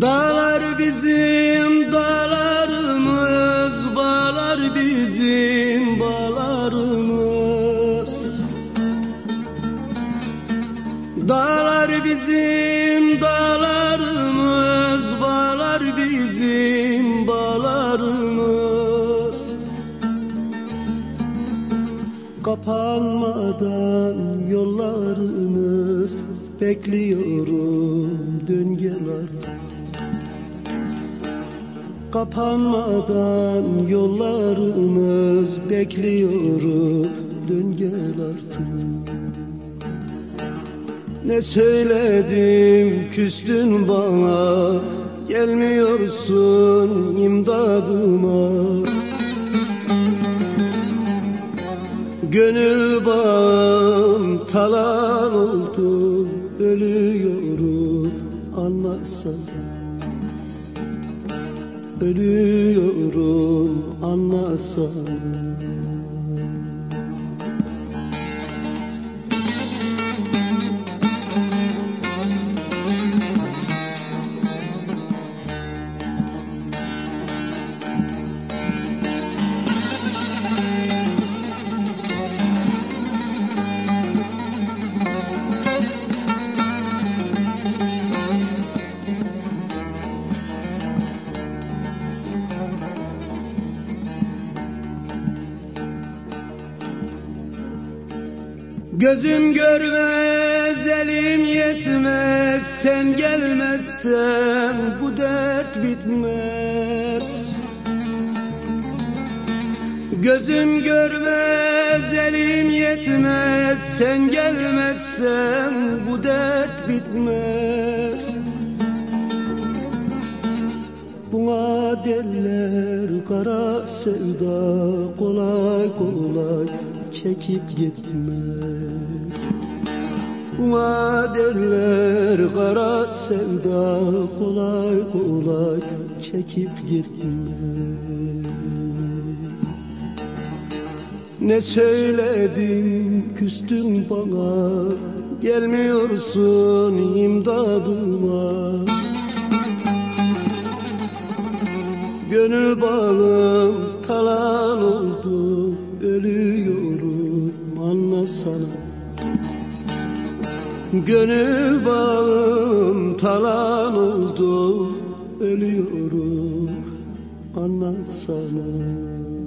Dağlar bizim dağlarımız, bağlar bizim bağlarımız. Dağlar bizim dağlarımız, bağlar bizim bağlarımız. Kapanmadan yollarımız, bekliyorum dön gel artık. Kapanmadan yollarımız, bekliyorum dön gel artık. Ne söyledim küstün bana, gelmiyorsun imdadıma. Gönül bağım talan oldu, ölüyorum anlasana. Ölüyorum anlasana. Gözüm görmez, elim yetmez, sen gelmezsen bu dert bitmez. Gözüm görmez, elim yetmez, sen gelmezsen bu dert bitmez. Buna derler kara sevda, kolay kolay çekip gitmez. Buna derler kara sevda, kolay kolay çekip gitmez. Ne söyledim küstün bana, gelmiyorsun imdadıma. Gönül bağım talan oldu, ölüyorum anlasana. Gönül bağım talan oldu, ölüyorum anlasana.